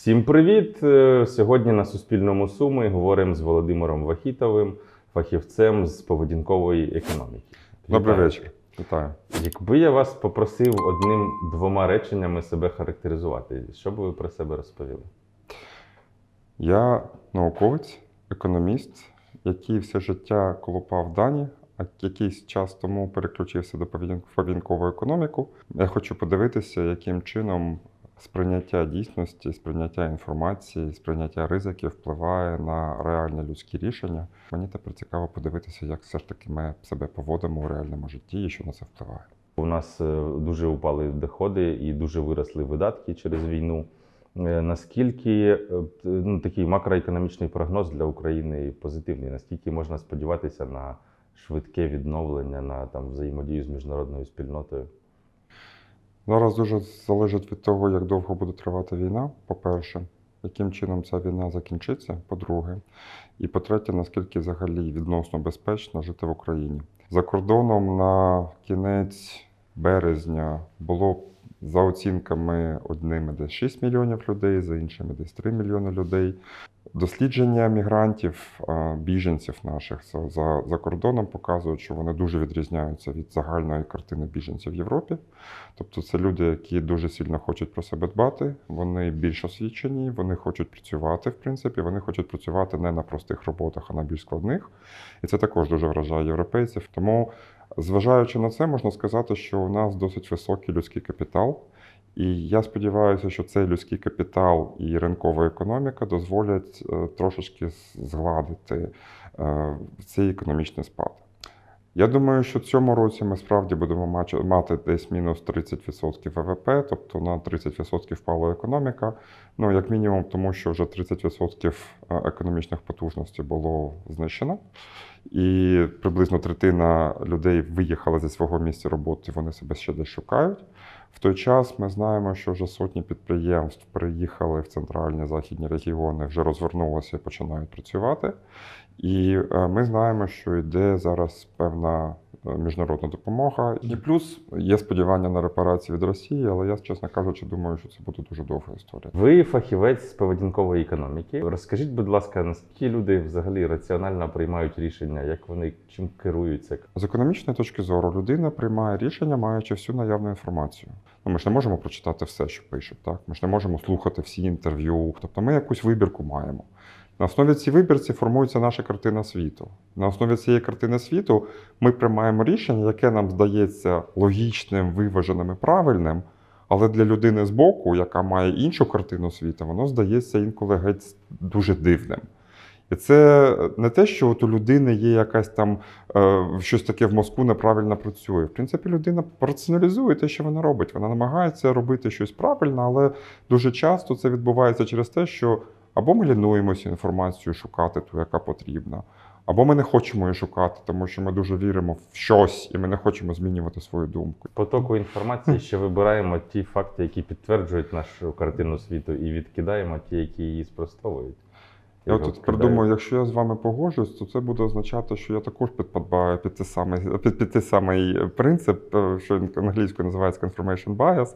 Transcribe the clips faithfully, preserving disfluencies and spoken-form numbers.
Всім привіт! Е, Сьогодні на Суспільному Суми говоримо з Володимиром Вахітовим, фахівцем з поведінкової економіки. Добрий Вітаю. вечір. Вітаю. Якби я вас попросив одним-двома реченнями себе характеризувати, що б ви про себе розповіли? Я науковець, економіст, який все життя колупав дані, а якийсь час тому переключився до поведінкової економіки. Я хочу подивитися, яким чином сприйняття дійсності, сприйняття інформації, сприйняття ризиків впливає на реальні людські рішення. Мені тепер цікаво подивитися, як все ж таки ми себе поводимо у реальному житті і що на це впливає. У нас е, дуже упали доходи і дуже виросли видатки через війну. Е, Наскільки е, ну, такий макроекономічний прогноз для України позитивний? Наскільки можна сподіватися на швидке відновлення, на там, взаємодію з міжнародною спільнотою? Зараз дуже залежить від того, як довго буде тривати війна, по-перше, яким чином ця війна закінчиться, по-друге, і по-третє, наскільки взагалі відносно безпечно жити в Україні. За кордоном на кінець березня було за оцінками одними десь шість мільйонів людей, за іншими десь три мільйони людей. Дослідження мігрантів, біженців наших за, за кордоном показують, що вони дуже відрізняються від загальної картини біженців в Європі. Тобто це люди, які дуже сильно хочуть про себе дбати, вони більш освічені, вони хочуть працювати, в принципі, вони хочуть працювати не на простих роботах, а на більш складних. І це також дуже вражає європейців. Тому, зважаючи на це, можна сказати, що у нас досить високий людський капітал. І я сподіваюся, що цей людський капітал і ринкова економіка дозволять трошечки згладити цей економічний спад. Я думаю, що в цьому році ми справді будемо мати десь мінус тридцять відсотків ВВП, тобто на тридцять відсотків впала економіка. Ну, як мінімум, тому що вже тридцять відсотків економічних потужностей було знищено. І приблизно третина людей виїхала зі свого місця роботи, вони себе ще десь шукають. В той час ми знаємо, що вже сотні підприємств приїхали в центральні західні регіони, вже розвернулися і починають працювати. І ми знаємо, що йде зараз певна міжнародна допомога. І плюс є сподівання на репарації від Росії, але я, чесно кажучи, думаю, що це буде дуже довга історія. Ви фахівець з поведінкової економіки. Розкажіть, будь ласка, наскільки люди взагалі раціонально приймають рішення, як вони чим керуються? З економічної точки зору людина приймає рішення, маючи всю наявну інформацію. Ну, ми ж не можемо прочитати все, що пишуть, так? Ми ж не можемо слухати всі інтерв'ю. Тобто ми якусь вибірку маємо. На основі цієї вибірці формується наша картина світу. На основі цієї картини світу ми приймаємо рішення, яке нам здається логічним, виваженим і правильним, але для людини збоку, яка має іншу картину світу, воно здається інколи геть дуже дивним. І це не те, що от у людини є якась там е, щось таке в мозку неправильно працює. В принципі, людина раціоналізує те, що вона робить. Вона намагається робити щось правильно, але дуже часто це відбувається через те, що або ми лінуємося інформацію шукати ту, яка потрібна, або ми не хочемо її шукати, тому що ми дуже віримо в щось і ми не хочемо змінювати свою думку. Потоку інформації ще вибираємо ті факти, які підтверджують нашу картину світу, і відкидаємо ті, які її спростовують. Я тут придумаю, якщо я з вами погоджуюсь, то це буде означати, що я також підпадаю під той самий, під, під той самий принцип, що англійською називається confirmation bias.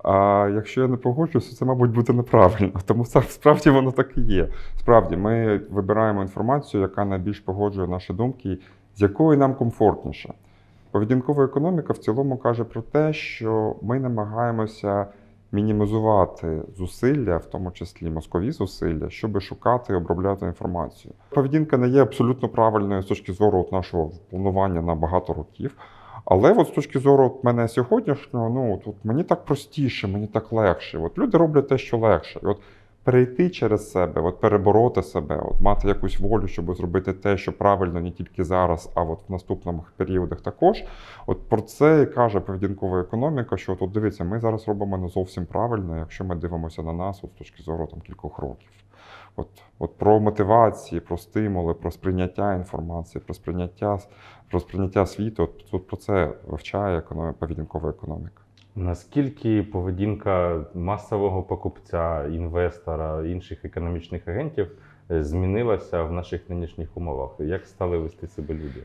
А якщо я не погоджуюся, це, мабуть, буде неправильно. Тому справді воно так і є. Справді, ми вибираємо інформацію, яка найбільш погоджує наші думки, з якою нам комфортніше. Поведінкова економіка в цілому каже про те, що ми намагаємося мінімізувати зусилля, в тому числі мозкові зусилля, щоб шукати і обробляти інформацію. Поведінка не є абсолютно правильною з точки зору от нашого планування на багато років. Але от з точки зору от мене сьогоднішнього, ну от, от мені так простіше, мені так легше. От люди роблять те, що легше. І от перейти через себе, от перебороти себе, от мати якусь волю, щоб зробити те, що правильно не тільки зараз, а от в наступних періодах також. От про це і каже поведінкова економіка, що от, от дивіться, ми зараз робимо не зовсім правильно, якщо ми дивимося на нас от, з точки зору там, кількох років. От, от про мотивації, про стимули, про сприйняття інформації, про сприйняття, про сприйняття світу, от, от про це вивчає економі... поведінкова економіка. Наскільки поведінка масового покупця, інвестора, інших економічних агентів змінилася в наших нинішніх умовах? Як стали вести себе люди?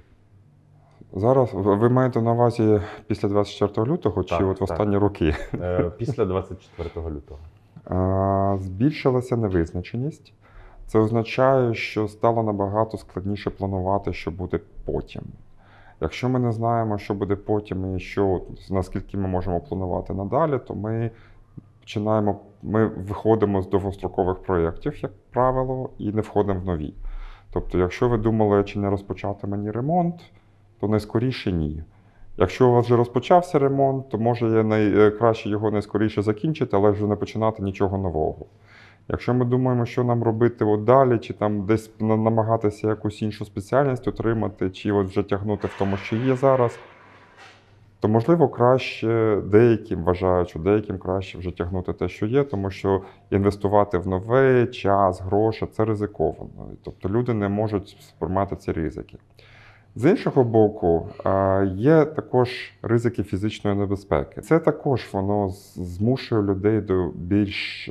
Зараз ви маєте на увазі після двадцять четвертого лютого чи так, от в так. останні роки? Після двадцять четвертого лютого. Е, Збільшилася невизначеність. Це означає, що стало набагато складніше планувати, що буде потім. Якщо ми не знаємо, що буде потім і що, наскільки ми можемо планувати надалі, то ми починаємо, ми виходимо з довгострокових проєктів, як правило, і не входимо в нові. Тобто, якщо ви думали, чи не розпочати мені ремонт, то найскоріше ні. Якщо у вас вже розпочався ремонт, то може є найкраще його найскоріше закінчити, але вже не починати нічого нового. Якщо ми думаємо, що нам робити от далі, чи там десь намагатися якусь іншу спеціальність отримати, чи от вже тягнути в тому, що є зараз, то, можливо, краще деяким вважають, що деяким краще вже тягнути те, що є, тому що інвестувати в нове, час, гроші – це ризиковано. Тобто люди не можуть сприймати ці ризики. З іншого боку, є також ризики фізичної небезпеки. Це також воно змушує людей до більш,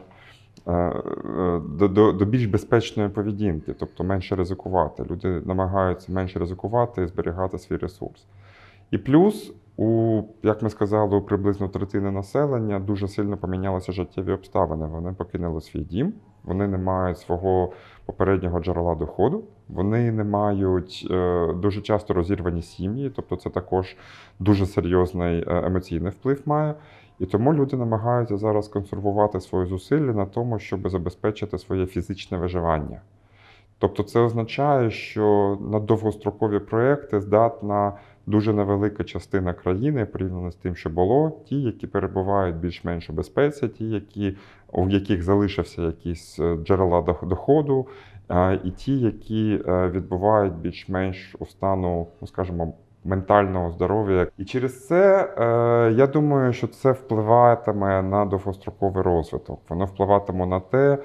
до, до, до більш безпечної поведінки, тобто менше ризикувати. Люди намагаються менше ризикувати і зберігати свій ресурс. І плюс, у, як ми сказали, у приблизно третини населення дуже сильно помінялися життєві обставини. Вони покинули свій дім, вони не мають свого попереднього джерела доходу, вони не мають е, дуже часто розірвані сім'ї, тобто це також дуже серйозний емоційний вплив має. І тому люди намагаються зараз консервувати свої зусилля на тому, щоб забезпечити своє фізичне виживання. Тобто це означає, що на довгострокові проекти здатна дуже невелика частина країни, порівняно з тим, що було, ті, які перебувають більш-менш у безпеці, ті, які, у яких залишився якісь джерела доходу, і ті, які відбувають більш-менш у стану, ну, скажімо, ментального здоров'я. І через це, я думаю, що це впливатиме на довгостроковий розвиток. Воно впливатиме на те,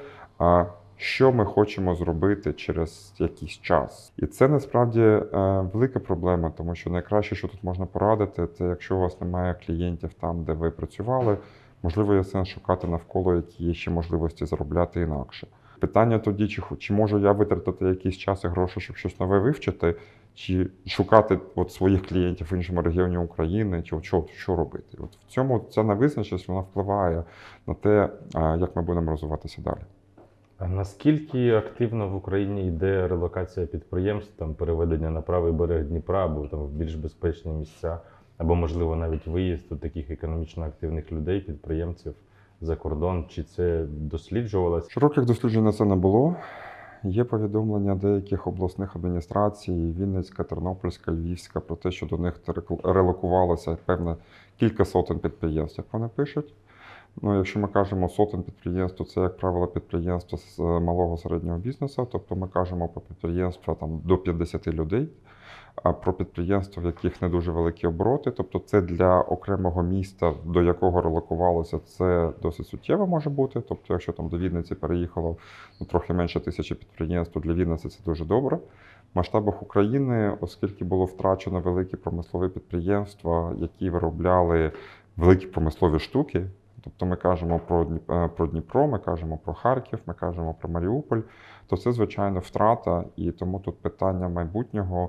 що ми хочемо зробити через якийсь час. І це насправді велика проблема, тому що найкраще, що тут можна порадити, це якщо у вас немає клієнтів там, де ви працювали, можливо, є сенс шукати навколо, які є ще можливості заробляти інакше. Питання тоді, чи, чи можу я витратити якийсь час і гроші, щоб щось нове вивчити, чи шукати от своїх клієнтів в іншому регіоні України, чи що, що робити. От в цьому ця невизначеність, вона впливає на те, як ми будемо розвиватися далі. А наскільки активно в Україні йде релокація підприємств, там переведення на правий берег Дніпра, або там в більш безпечні місця, або, можливо, навіть виїзд у таких економічно активних людей, підприємців за кордон? Чи це досліджувалося? Широких досліджень на це не було. Є повідомлення деяких обласних адміністрацій, Вінницька, Тернопільська, Львівська, про те, що до них релокувалося певне кілька сотень підприємств, як вони пишуть. Ну, якщо ми кажемо сотень підприємств, то це, як правило, підприємства з малого середнього бізнесу, тобто ми кажемо про підприємства там, до п'ятдесят людей, а про підприємства, в яких не дуже великі обороти, тобто це для окремого міста, до якого релокувалося, це досить суттєво може бути. Тобто, якщо там до Вінниці переїхало ну, трохи менше тисячі підприємств, то для Вінниці це дуже добре. В масштабах України, оскільки було втрачено великі промислові підприємства, які виробляли великі промислові штуки, тобто ми кажемо про, про Дніпро, ми кажемо про Харків, ми кажемо про Маріуполь, то це, звичайно, втрата. І тому тут питання майбутнього,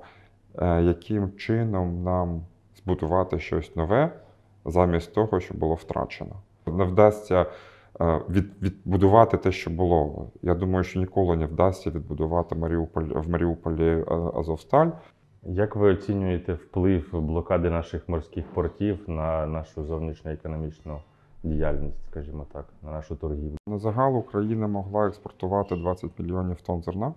яким чином нам збудувати щось нове замість того, що було втрачено. Не вдасться від, відбудувати те, що було. Я думаю, що ніколи не вдасться відбудувати Маріуполь, в Маріуполі Азовсталь. Як ви оцінюєте вплив блокади наших морських портів на нашу зовнішньоекономічну діяльність, скажімо так, на нашу торгівлю? На загал Україна могла експортувати двадцять мільйонів тонн зерна.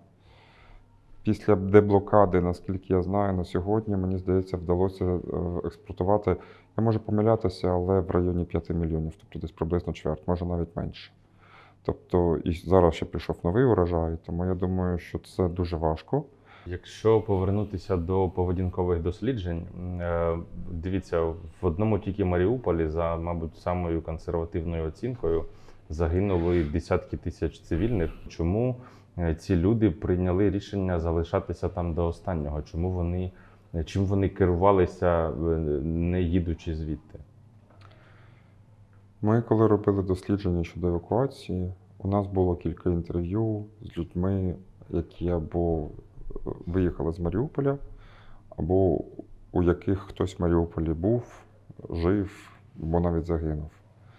Після деблокади, наскільки я знаю, на сьогодні, мені здається, вдалося експортувати, я можу помилятися, але в районі п'яти мільйонів, тобто десь приблизно чверть, може навіть менше. Тобто і зараз ще прийшов новий урожай, тому я думаю, що це дуже важко. Якщо повернутися до поведінкових досліджень, дивіться, в одному тільки Маріуполі за, мабуть, самою консервативною оцінкою загинули десятки тисяч цивільних. Чому ці люди прийняли рішення залишатися там до останнього? Чому вони, чим вони керувалися, не їдучи звідти? Ми, коли робили дослідження щодо евакуації, у нас було кілька інтерв'ю з людьми, які або виїхали з Маріуполя, або у яких хтось в Маріуполі був, жив, або навіть загинув.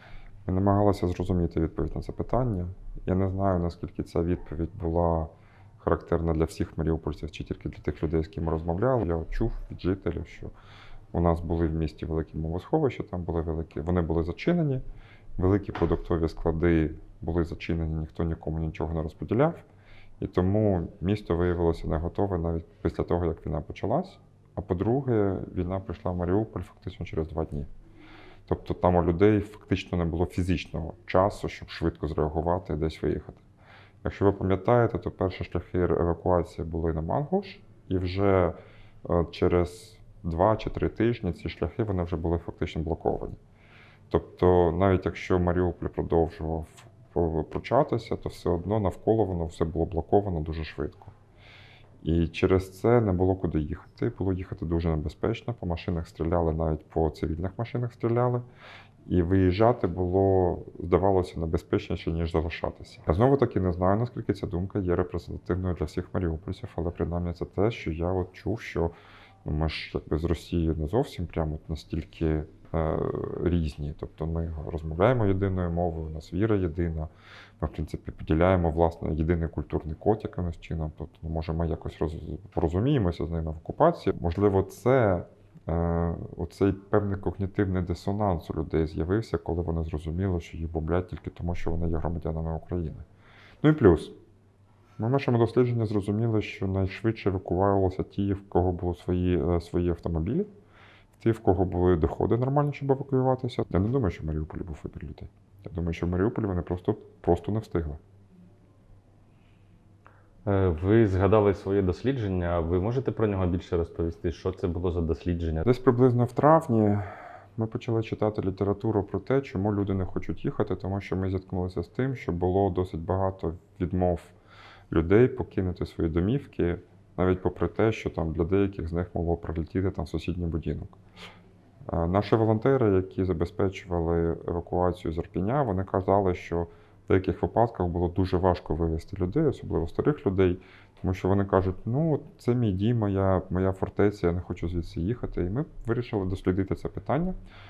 Ми намагалися зрозуміти відповідь на це питання. Я не знаю, наскільки ця відповідь була характерна для всіх маріупольців чи тільки для тих людей, з ким ми розмовляли. Я чув від жителів, що у нас були в місті великі мовосховища, там були великі, вони були зачинені, великі продуктові склади були зачинені, ніхто нікому нічого не розподіляв. І тому місто виявилося не готове навіть після того, як війна почалась. А по-друге, війна прийшла в Маріуполь фактично через два дні. Тобто там у людей фактично не було фізичного часу, щоб швидко зреагувати і десь виїхати. Якщо ви пам'ятаєте, то перші шляхи евакуації були на Мангуш, і вже через два чи три тижні ці шляхи вони вже були фактично блоковані. Тобто, навіть якщо Маріуполь продовжував пручатися, то все одно навколо воно все було блоковано дуже швидко. І через це не було куди їхати. Було їхати дуже небезпечно. По машинах стріляли, навіть по цивільних машинах стріляли. І виїжджати було, здавалося, небезпечніше, ніж залишатися. Я знову-таки не знаю, наскільки ця думка є репрезентативною для всіх маріупольців, але принаймні це те, що я от чув, що ну, ми ж якби з Росією не зовсім прямо настільки е, різні. Тобто ми розмовляємо єдиною мовою, у нас віра єдина. Ми, в принципі, поділяємо, власне, єдиний культурний код якимось чином. Тобто, ну, може, ми якось роз... порозуміємося з ними в окупації. Можливо, це е, оцей певний когнітивний дисонанс у людей з'явився, коли вони зрозуміли, що їх бомблять тільки тому, що вони є громадянами України. Ну і плюс. Ми в нашому дослідженні зрозуміли, що найшвидше евакуювалися ті, в кого були свої, свої автомобілі, ті, в кого були доходи нормальні, щоб евакуюватися. Я не думаю, що в Маріуполі був вибір людей. Я думаю, що в Маріуполі вони просто, просто не встигли. Ви згадали своє дослідження. Ви можете про нього більше розповісти? Що це було за дослідження? Десь приблизно в травні ми почали читати літературу про те, чому люди не хочуть їхати, тому що ми зіткнулися з тим, що було досить багато відмов людей покинути свої домівки, навіть попри те, що там для деяких з них могло прилетіти там сусідній будинок. Наші волонтери, які забезпечували евакуацію з Ірпеня, вони казали, що в деяких випадках було дуже важко вивезти людей, особливо старих людей, тому що вони кажуть, ну, це мій дім, моя, моя фортеця, я не хочу звідси їхати. І ми вирішили дослідити це питання.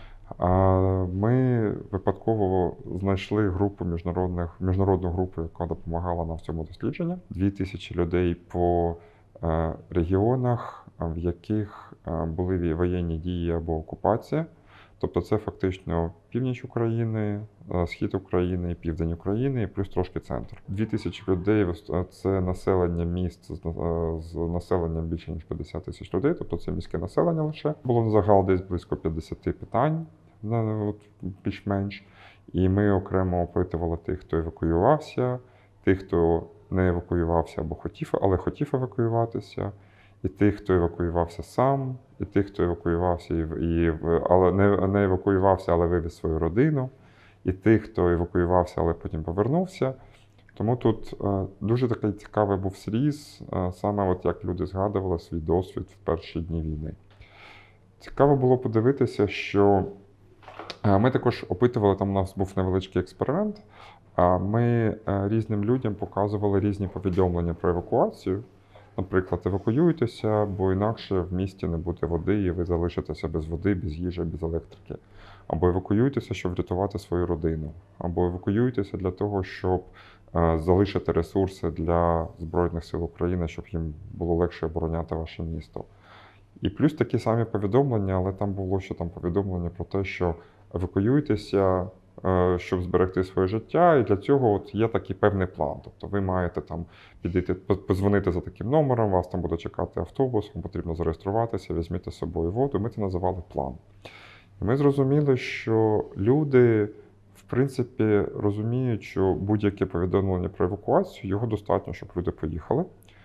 Ми випадково знайшли групу міжнародних, міжнародну групу, яка допомагала нам в цьому дослідженні. Дві тисячі людей по регіонах, в яких були воєнні дії або окупація. Тобто це фактично північ України, схід України, південь України і плюс трошки центр. Дві тисячі людей – це населення міст з населенням більше ніж п'ятдесят тисяч людей, тобто це міське населення лише. Було на загал десь близько п'ятдесят питань, більш-менш. І ми окремо опитували тих, хто евакуювався, тих, хто не евакуювався або хотів, але хотів евакуюватися, і тих, хто евакуювався сам, і тих, хто евакуювався, і, і, але не, не евакуювався, але вивіз свою родину, і тих, хто евакуювався, але потім повернувся. Тому тут е, дуже такий цікавий був сріз, е, саме от як люди згадували свій досвід в перші дні війни. Цікаво було подивитися, що е, ми також опитували, там у нас був невеличкий експеримент, е, ми е, різним людям показували різні повідомлення про евакуацію. Наприклад, евакуюйтеся, бо інакше в місті не буде води, і ви залишитеся без води, без їжі, без електрики. Або евакуюйтеся, щоб врятувати свою родину. Або евакуюйтеся для того, щоб е, залишити ресурси для Збройних сил України, щоб їм було легше обороняти ваше місто. І плюс такі самі повідомлення, але там було ще там повідомлення про те, що евакуюйтеся, щоб зберегти своє життя, і для цього от є такий певний план. Тобто ви маєте там підійти, подзвонити за таким номером, вас там буде чекати автобус, вам потрібно зареєструватися, візьміть з собою воду. Ми це називали план. І ми зрозуміли, що люди, в принципі, розуміють, що будь-яке повідомлення про евакуацію, його достатньо, щоб люди поїхали.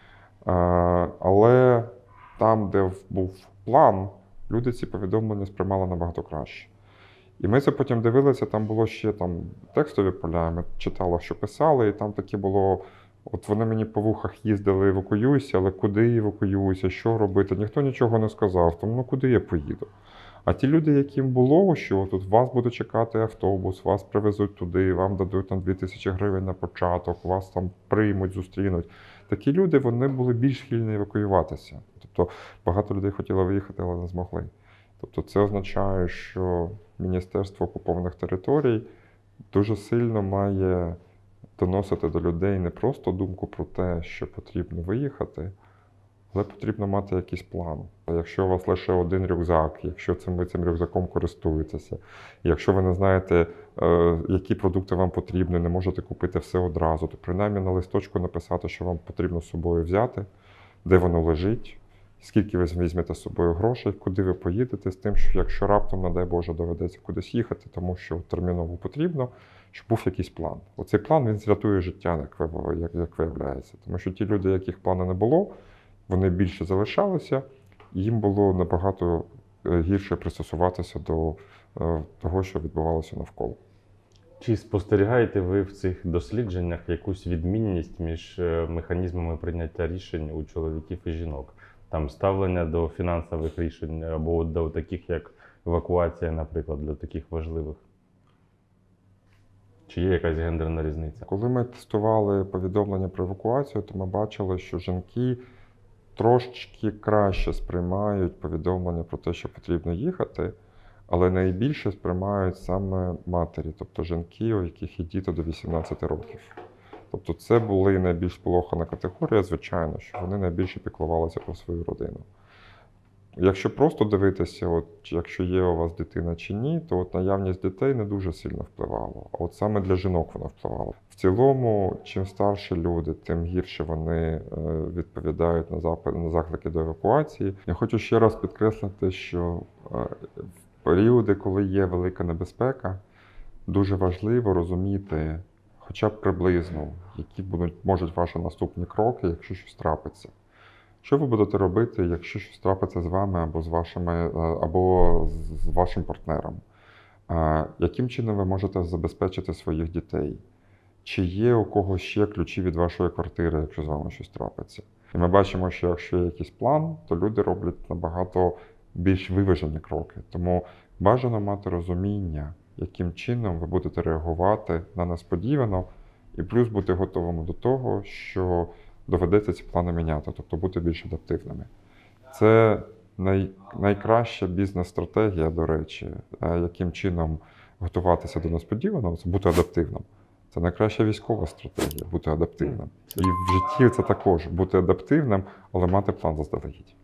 Але там, де був план, люди ці повідомлення сприймали набагато краще. І ми це потім дивилися, там було ще там текстові поля, ми читали, що писали, і там таке було, от вони мені по вухах їздили, евакуюйся, але куди евакуюйся, що робити, ніхто нічого не сказав, тому ну куди я поїду. А ті люди, яким було, що тут вас буде чекати автобус, вас привезуть туди, вам дадуть там дві тисячі гривень на початок, вас там приймуть, зустрінуть. Такі люди, вони були більш схильні евакуюватися. Тобто багато людей хотіло виїхати, але не змогли. Тобто це означає, що Міністерство окупованих територій дуже сильно має доносити до людей не просто думку про те, що потрібно виїхати, але потрібно мати якийсь план. Якщо у вас лише один рюкзак, якщо цим, ви цим рюкзаком користуєтеся, якщо ви не знаєте, е, які продукти вам потрібні, не можете купити все одразу, то принаймні на листочку написати, що вам потрібно з собою взяти, де воно лежить, скільки ви візьмете з собою грошей, куди ви поїдете з тим, що якщо раптом, не дай Боже, доведеться кудись їхати, тому що терміново потрібно, щоб був якийсь план. Оцей план, він зрятує життя, як, ви- як, як виявляється. Тому що ті люди, яких плану не було, вони більше залишалися, і їм було набагато е, гірше пристосуватися до е, того, що відбувалося навколо. Чи спостерігаєте ви в цих дослідженнях якусь відмінність між е, механізмами прийняття рішень у чоловіків і жінок? Там ставлення до фінансових рішень або до таких, як евакуація, наприклад, для таких важливих? Чи є якась гендерна різниця? Коли ми тестували повідомлення про евакуацію, то ми бачили, що жінки трошечки краще сприймають повідомлення про те, що потрібно їхати, але найбільше сприймають саме матері, тобто жінки, у яких є діти до вісімнадцяти років. Тобто це були найбільш полохана категорія, звичайно, що вони найбільше піклувалися про свою родину. Якщо просто дивитися, от, чи якщо є у вас дитина чи ні, то от наявність дітей не дуже сильно впливало. А от саме для жінок воно впливало. В цілому, чим старші люди, тим гірше вони е, відповідають на запит, на заклики до евакуації. Я хочу ще раз підкреслити, що е, в періоди, коли є велика небезпека, дуже важливо розуміти хоча б приблизно, які будуть, можуть ваші наступні кроки, якщо щось трапиться. Що ви будете робити, якщо щось трапиться з вами або з вашими, або з вашим партнером? Яким чином ви можете забезпечити своїх дітей? Чи є у когось ще ключі від вашої квартири, якщо з вами щось трапиться? І ми бачимо, що якщо є якийсь план, то люди роблять набагато більш виважені кроки. Тому бажано мати розуміння, яким чином ви будете реагувати на несподівано, і плюс бути готовими до того, що доведеться ці плани міняти, тобто бути більш адаптивними. Це най, найкраща бізнес-стратегія, до речі, яким чином готуватися до несподіваного, це бути адаптивним. Це найкраща військова стратегія, бути адаптивним. І в житті це також бути адаптивним, але мати план заздалегідь.